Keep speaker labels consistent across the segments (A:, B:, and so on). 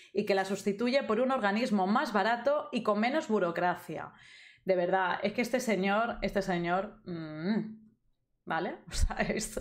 A: y que la sustituye por un organismo más barato y con menos burocracia. De verdad, es que este señor, ¿vale? O sea,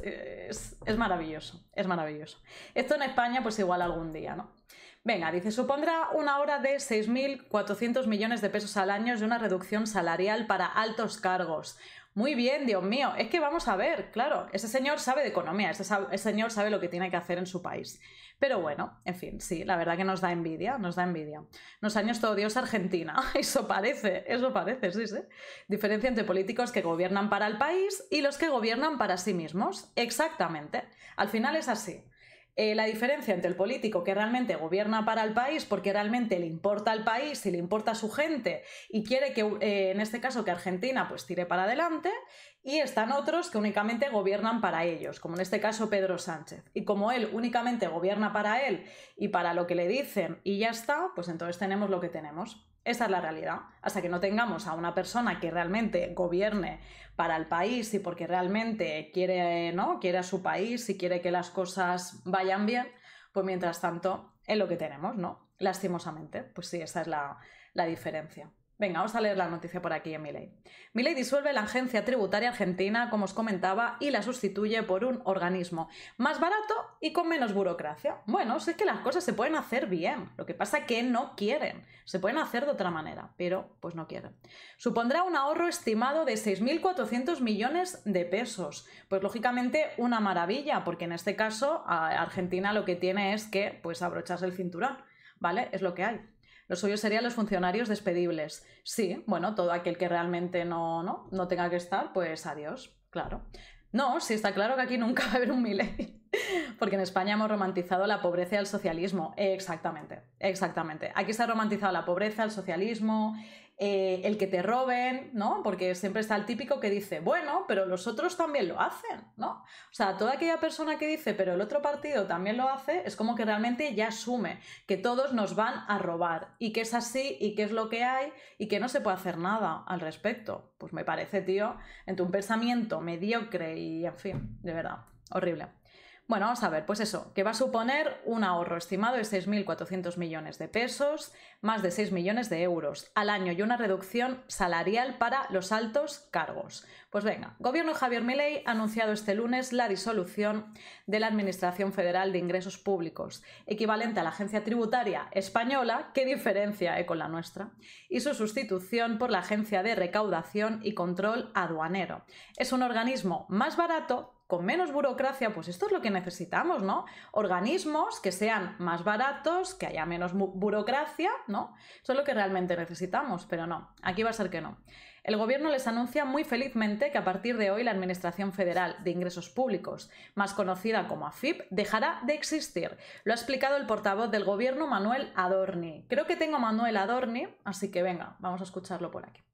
A: es maravilloso, es maravilloso. Esto en España pues igual algún día, ¿no? Venga, dice, supondrá una hora de 6.400 millones de pesos al año y una reducción salarial para altos cargos. Muy bien, Dios mío, es que vamos a ver, claro, ese señor sabe de economía, ese señor sabe lo que tiene que hacer en su país. Pero bueno, en fin, sí, la verdad que nos da envidia, nos da envidia. Los años todo Dios Argentina, eso parece, sí, sí. Diferencia entre políticos que gobiernan para el país y los que gobiernan para sí mismos. Exactamente, al final es así. La diferencia entre el político que realmente gobierna para el país porque realmente le importa al país y le importa a su gente y quiere que, en este caso, que Argentina pues tire para adelante, y están otros que únicamente gobiernan para ellos, como en este caso Pedro Sánchez. Y como él únicamente gobierna para él y para lo que le dicen y ya está, pues entonces tenemos lo que tenemos. Esa es la realidad. Hasta que no tengamos a una persona que realmente gobierne para el país y porque realmente quiere, ¿no? Quiere a su país y quiere que las cosas vayan bien, pues mientras tanto es lo que tenemos, ¿no? Lastimosamente. Pues sí, esa es la diferencia. Venga, vamos a leer la noticia por aquí en Milei. Milei disuelve la agencia tributaria argentina, como os comentaba, y la sustituye por un organismo más barato y con menos burocracia. Bueno, es que las cosas se pueden hacer bien, lo que pasa es que no quieren. Se pueden hacer de otra manera, pero pues no quieren. Supondrá un ahorro estimado de 6.400 millones de pesos. Pues lógicamente una maravilla, porque en este caso Argentina lo que tiene es que pues abrocharse el cinturón, ¿vale? Es lo que hay. Lo suyo serían los funcionarios despedibles. Sí, bueno, todo aquel que realmente no tenga que estar, pues adiós, claro. No, sí está claro que aquí nunca va a haber un Milei, porque en España hemos romantizado la pobreza y el socialismo. Exactamente, exactamente. Aquí se ha romantizado la pobreza, el socialismo, el que te roben, ¿no? Porque siempre está el típico que dice, bueno, pero los otros también lo hacen, ¿no? O sea, toda aquella persona que dice, pero el otro partido también lo hace, es como que realmente ya asume que todos nos van a robar y que es así y que es lo que hay y que no se puede hacer nada al respecto. Pues me parece, tío, entre un pensamiento mediocre y, en fin, de verdad, horrible. Bueno, vamos a ver, pues eso, que va a suponer un ahorro estimado de 6.400 millones de pesos, más de 6 millones de euros al año y una reducción salarial para los altos cargos. Pues venga, Gobierno de Javier Milei ha anunciado este lunes la disolución de la Administración Federal de Ingresos Públicos, equivalente a la Agencia Tributaria Española, qué diferencia con la nuestra, y su sustitución por la Agencia de Recaudación y Control Aduanero. Es un organismo más barato, con menos burocracia, pues esto es lo que necesitamos, ¿no? Organismos que sean más baratos, que haya menos burocracia, ¿no? Eso es lo que realmente necesitamos, pero no, aquí va a ser que no. El gobierno les anuncia muy felizmente que a partir de hoy la Administración Federal de Ingresos Públicos, más conocida como AFIP, dejará de existir. Lo ha explicado el portavoz del gobierno, Manuel Adorni. Creo que tengo a Manuel Adorni, así que venga, vamos a escucharlo por aquí.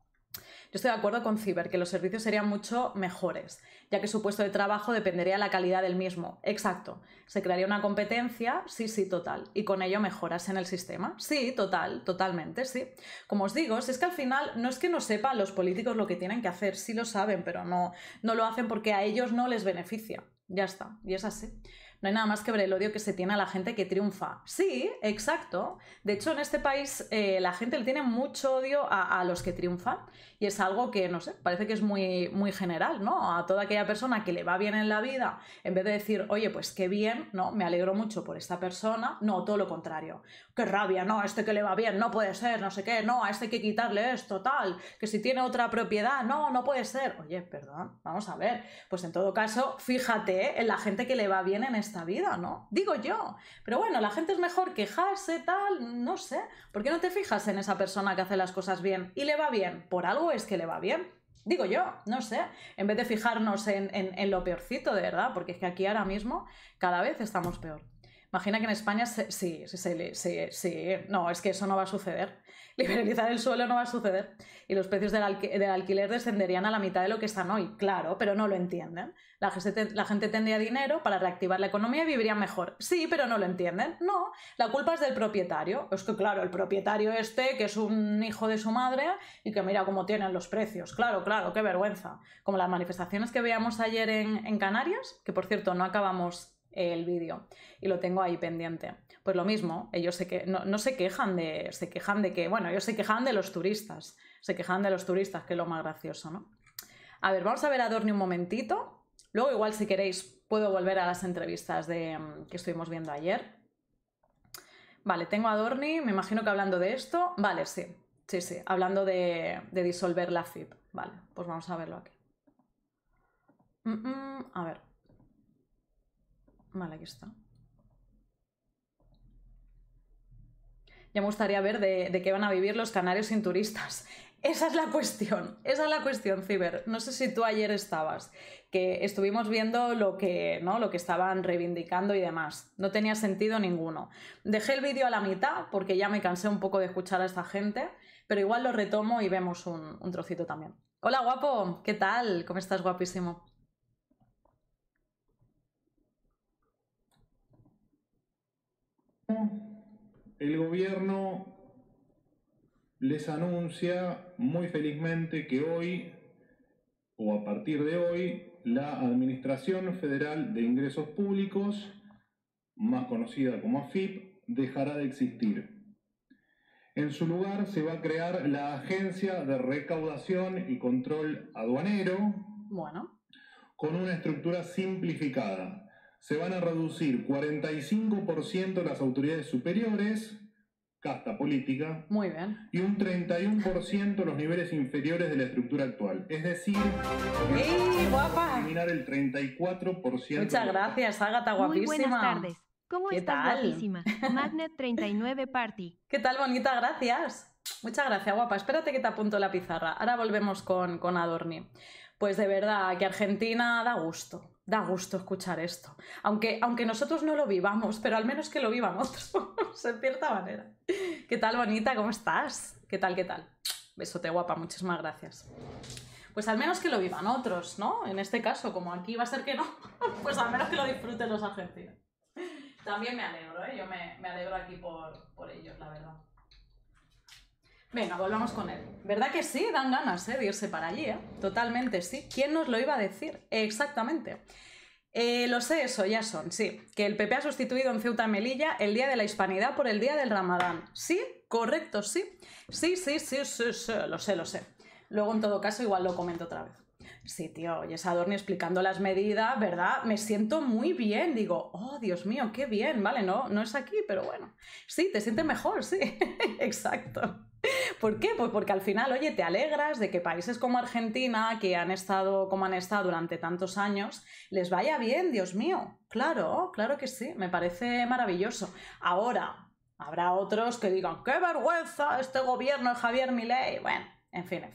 A: Yo estoy de acuerdo con Ciber, que los servicios serían mucho mejores, ya que su puesto de trabajo dependería de la calidad del mismo. Exacto. Se crearía una competencia, sí, total. Y con ello mejoras en el sistema. Sí, totalmente, sí. Como os digo, si es que al final no es que no sepan los políticos lo que tienen que hacer, sí lo saben, pero no lo hacen porque a ellos no les beneficia. Ya está, y es así. No hay nada más que ver el odio que se tiene a la gente que triunfa. Sí, exacto. De hecho, en este país la gente le tiene mucho odio a los que triunfan y es algo que, no sé, parece que es muy, muy general, ¿no? A toda aquella persona que le va bien en la vida, en vez de decir, oye, pues qué bien, ¿no? Me alegro mucho por esta persona. No, todo lo contrario. Qué rabia, no, a este que le va bien, no puede ser, no sé qué, no, a este hay que quitarle esto, tal, que si tiene otra propiedad, no puede ser. Oye, perdón, vamos a ver. Pues en todo caso, fíjate en la gente que le va bien en esta vida, ¿no? Digo yo. Pero bueno, la gente es mejor quejarse, tal, no sé. ¿Por qué no te fijas en esa persona que hace las cosas bien y le va bien? Por algo es que le va bien. Digo yo, no sé, en vez de fijarnos en lo peorcito, de verdad, porque es que aquí ahora mismo cada vez estamos peor. Imagina que en España sí, no, es que eso no va a suceder. Liberalizar el suelo no va a suceder y los precios del alquiler descenderían a la mitad de lo que están hoy, claro, pero no lo entienden. La gente tendría dinero para reactivar la economía y viviría mejor. Sí, pero no lo entienden. No, la culpa es del propietario. Es que claro, el propietario este, que es un hijo de su madre y que mira cómo tienen los precios. Claro, qué vergüenza. Como las manifestaciones que veíamos ayer en Canarias, que por cierto no acabamos el vídeo y lo tengo ahí pendiente. Pues lo mismo, ellos no se quejan de que, bueno, ellos se quejan de los turistas, que es lo más gracioso, ¿no? A ver, vamos a ver a Adorni un momentito. Luego igual si queréis puedo volver a las entrevistas que estuvimos viendo ayer. Vale, tengo a Adorni, me imagino que hablando de esto. Vale, sí, hablando de disolver la FIP. Vale, pues vamos a verlo aquí. A ver. Vale, aquí está. Ya me gustaría ver de qué van a vivir los canarios sin turistas. Esa es la cuestión, Ciber. No sé si tú ayer estabas, que estuvimos viendo lo que estaban reivindicando y demás. No tenía sentido ninguno. Dejé el vídeo a la mitad porque ya me cansé un poco de escuchar a esta gente, pero igual lo retomo y vemos un trocito también. Hola, guapo, ¿qué tal? ¿Cómo estás, guapísimo?
B: El gobierno les anuncia muy felizmente que hoy, o a partir de hoy, la Administración Federal de Ingresos Públicos, más conocida como AFIP, dejará de existir. En su lugar se va a crear la Agencia de Recaudación y Control Aduanero, con una estructura simplificada. Se van a reducir 45% las autoridades superiores, casta política.
A: Muy bien.
B: Y un 31% los niveles inferiores de la estructura actual. Es decir,
A: ¡ey, guapa!
B: Eliminar el 34%.
A: Muchas gracias, Ágata, guapísima.
C: Muy buenas tardes. ¿Cómo estás, guapísima? Magnet39 Party.
A: ¿Qué tal, bonita? Gracias. Muchas gracias, guapa. Espérate que te apunto la pizarra. Ahora volvemos con Adorni. Pues de verdad, que Argentina da gusto. Da gusto escuchar esto. Aunque nosotros no lo vivamos, pero al menos que lo vivan otros, en cierta manera. ¿Qué tal, bonita? ¿Cómo estás? ¿Qué tal, qué tal? Besote, guapa. Muchísimas gracias. Pues al menos que lo vivan otros, ¿no? En este caso, como aquí va a ser que no, pues al menos que lo disfruten los argentinos. También me alegro, ¿eh? Yo me alegro aquí por ellos, la verdad. Venga, volvamos con él. ¿Verdad que sí? Dan ganas, de irse para allí, ¿eh? Totalmente, sí. ¿Quién nos lo iba a decir? Exactamente. Lo sé, eso ya son, sí. Que el PP ha sustituido en Ceuta y Melilla el Día de la Hispanidad por el Día del Ramadán. ¿Sí? Correcto, sí. Sí, lo sé. Luego, en todo caso, igual lo comento otra vez. Sí, tío, y es Adorni explicando las medidas, ¿verdad? Me siento muy bien, digo, oh, Dios mío, qué bien, vale, no es aquí, pero bueno. Sí, te sientes mejor, sí, exacto. ¿Por qué? Pues porque al final, oye, te alegras de que países como Argentina, que han estado como han estado durante tantos años, les vaya bien, Dios mío. Claro que sí, me parece maravilloso. Ahora, habrá otros que digan, ¡qué vergüenza este gobierno de Javier Milei! Bueno, en fin.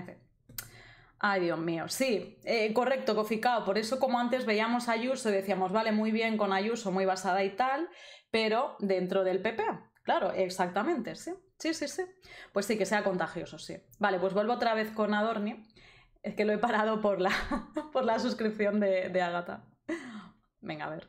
A: Ay, Dios mío, sí, correcto, Coficao. Por eso, como antes veíamos a Ayuso y decíamos, vale, muy bien con Ayuso, muy basada y tal, pero dentro del PP. Claro, exactamente, sí. Pues sí, que sea contagioso, sí. Vale, pues vuelvo otra vez con Adorni. Es que lo he parado por la suscripción de Ágata. Venga, a ver.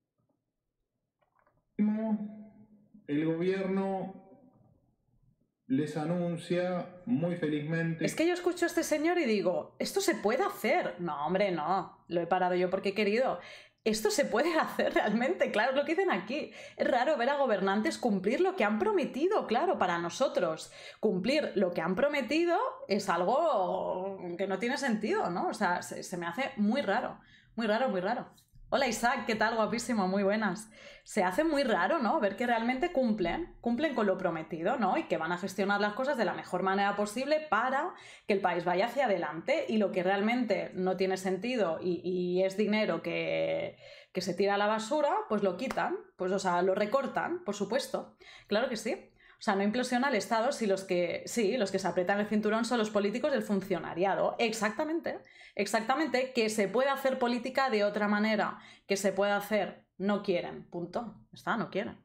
B: El gobierno les anuncia muy felizmente...
A: Es que yo escucho a este señor y digo, ¿esto se puede hacer? No, hombre, no. Lo he parado yo porque he querido. Esto se puede hacer realmente, claro, es lo que dicen aquí. Es raro ver a gobernantes cumplir lo que han prometido, claro, para nosotros. Cumplir lo que han prometido es algo que no tiene sentido, ¿no? O sea, se me hace muy raro. Hola Isaac, ¿qué tal? Guapísimo, muy buenas. Se hace muy raro, ¿no? Ver que realmente cumplen con lo prometido, ¿no? Y que van a gestionar las cosas de la mejor manera posible para que el país vaya hacia adelante, y lo que realmente no tiene sentido y es dinero que se tira a la basura, pues lo quitan, pues o sea, lo recortan, por supuesto. Claro que sí. O sea, no implosiona el Estado si los que se aprietan el cinturón son los políticos del funcionariado. Exactamente, que se puede hacer política de otra manera, que se puede hacer, no quieren, punto. No quieren.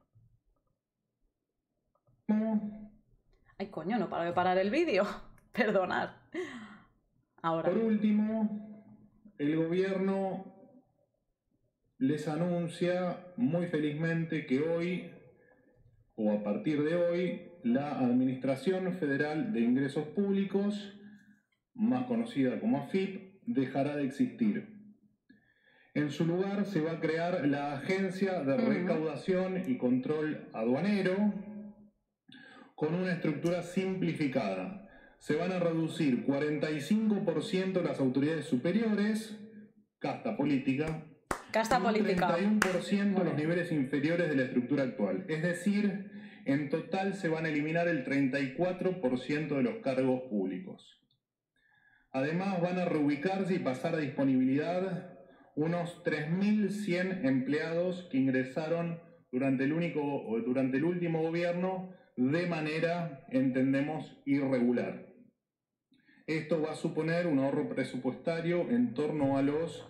A: Ay, coño, no paro de parar el vídeo. Perdonad. Ahora.
B: Por último, el gobierno les anuncia muy felizmente que hoy, o a partir de hoy, la Administración Federal de Ingresos Públicos, más conocida como AFIP, dejará de existir. En su lugar se va a crear la Agencia de Recaudación y Control Aduanero con una estructura simplificada. Se van a reducir 45% las autoridades superiores, casta política,
A: Casta política.
B: 31% los niveles inferiores de la estructura actual. Es decir, en total se van a eliminar el 34% de los cargos públicos. Además van a reubicarse y pasar a disponibilidad unos 3.100 empleados que ingresaron durante el último gobierno de manera, entendemos, irregular. Esto va a suponer un ahorro presupuestario en torno a los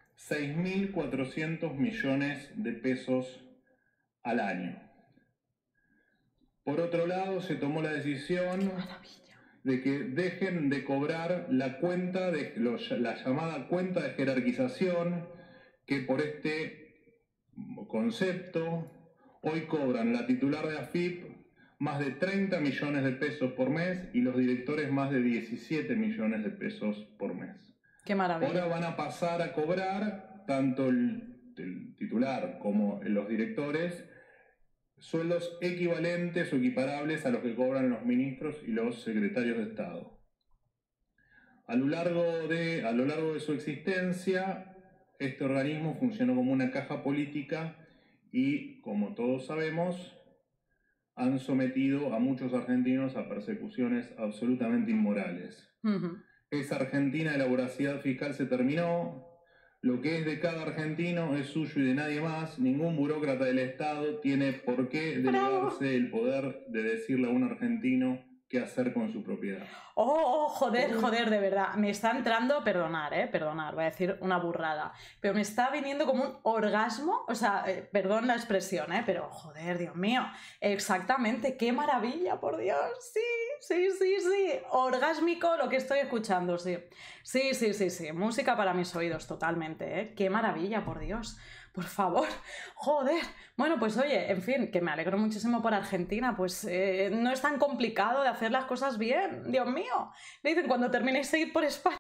B: 6.400 millones de pesos al año. Por otro lado, se tomó la decisión de que dejen de cobrar la llamada cuenta de jerarquización, que por este concepto hoy cobran la titular de AFIP más de 30 millones de pesos por mes y los directores más de 17 millones de pesos por mes.
A: ¡Qué maravilla!
B: Ahora van a pasar a cobrar tanto el titular como los directores sueldos equivalentes o equiparables a los que cobran los ministros y los secretarios de Estado. A lo largo de su existencia, este organismo funcionó como una caja política y, como todos sabemos, han sometido a muchos argentinos a persecuciones absolutamente inmorales. Esa Argentina de la voracidad fiscal se terminó. Lo que es de cada argentino es suyo y de nadie más. Ningún burócrata del Estado tiene por qué delegarse el poder de decirle a un argentino qué hacer con su propiedad.
A: Joder, de verdad. Me está entrando, perdonar, voy a decir una burrada, pero me está viniendo como un orgasmo, o sea, perdón la expresión, pero joder, Dios mío, exactamente, qué maravilla, por Dios, sí, orgásmico lo que estoy escuchando, sí, música para mis oídos, totalmente, qué maravilla, por Dios. Por favor, joder. Bueno, pues oye, en fin, que me alegro muchísimo por Argentina, pues no es tan complicado de hacer las cosas bien, Dios mío. Me dicen, cuando terminéis de ir por España,